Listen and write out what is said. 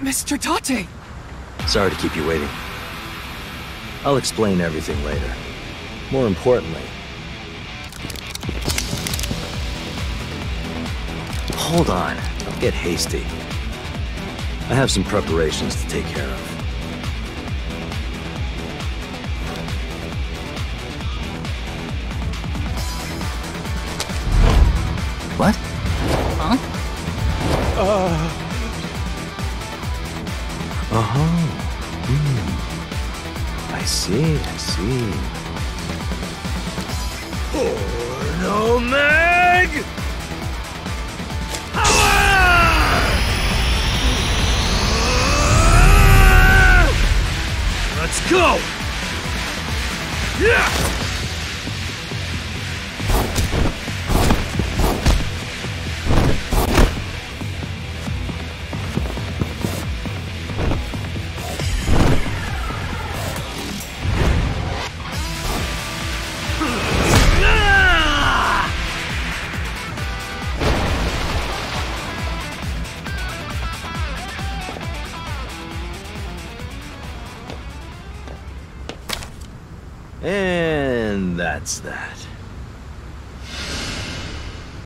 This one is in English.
Mr. Tate! Sorry to keep you waiting. I'll explain everything later. More importantly... Hold on. Don't get hasty. I have some preparations to take care of. What? Huh? I see. Porno Meg! Let's go! Yeah! And that's that.